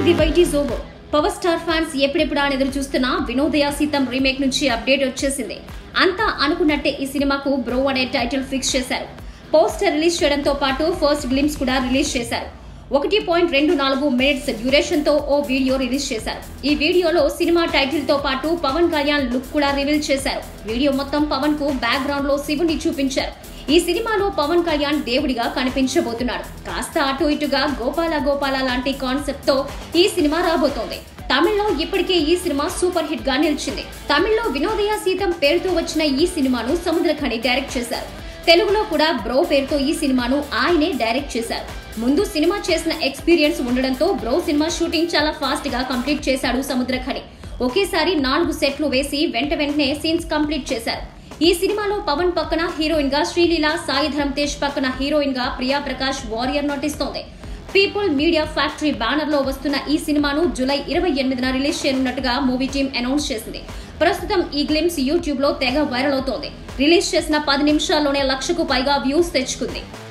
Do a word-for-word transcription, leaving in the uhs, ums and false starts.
The wait is over. Power star fans ఎప్పుడెప్పుడా అని ఎదురు చూస్తున్న వినోదయ సీతం రీమేక్ నుంచి అప్డేట్ వచ్చేసింది. అంతా అనుకున్నట్టే ఈ సినిమాకు బ్రో అనే టైటిల్ ఫిక్స్ చేశారు. పోస్టర్ రిలీజ్ చేయడంతో పాటు ఫస్ట్ గ్లిమ్స్ కూడా రిలీజ్ చేశారు. ఒకటి పాయింట్ రెండు నాలుగు మినిట్స్ డ్యూరేషన్ తో ఓ వీడియో రిలీజ్ చేశారు. ఈ వీడియోలో సినిమా టైటిల్ తో పాటు పవన్ కళ్యాణ్ లుక్ కూడా రివీల్ చేశారు. వీడియో మొత్తం పవన్ కు బ్యాక్ గ్రౌండ్ లో శివుని చూపించారు. ఈ సినిమాలో పవన్ కళ్యాణ్ దేవుడిగా కనిపించబోతున్నాడు. కాస్త అటు ఇటుగా గోపాల గోపాల లాంటి కాన్సెప్ట్ తో ఈ సినిమా రాబోతోంది. తమిళ్లో ఇప్పటికే ఈ సినిమా సూపర్ హిట్ గా నిలిచింది. తమిళ్లో వినోదయ సీతం పేరుతో వచ్చిన ఈ సినిమాను సముద్రఖని డైరెక్ట్ చేశారు. తెలుగులో కూడా బ్రో పేరుతో ఈ సినిమాను ఆయనే డైరెక్ట్ చేశారు. ముందు సినిమా చేసిన ఎక్స్పీరియన్స్ ఉండడంతో బ్రో సినిమా షూటింగ్ చాలా ఫాస్ట్ గా కంప్లీట్ చేశాడు సముద్రఖని. ఒకేసారి నాలుగు సెట్లు వేసి వెంట వెంటనే సీన్స్ కంప్లీట్ చేశారు. ఈ సినిమాలో పవన్ పక్కన హీరోయిన్ గా శ్రీలీల, సాయి ధరమ్ తేజ్ పక్కన హీరోయిన్ గా ప్రియా ప్రకాష్ వారియర్ నటిస్తోంది. పీపుల్ మీడియా ఫ్యాక్టరీ బ్యానర్ లో వస్తున్న ఈ సినిమాను జూలై ఇరవై ఎనిమిదిన రిలీజ్ చేయనున్నట్టుగా మూవీ టీం అనౌన్స్ చేసింది. ప్రస్తుతం ఈ గ్లిమ్స్ యూట్యూబ్ లో తెగ వైరల్ అవుతోంది. రిలీజ్ చేసిన పది నిమిషాల్లోనే లక్షకు పైగా వ్యూస్ తెచ్చుకుంది.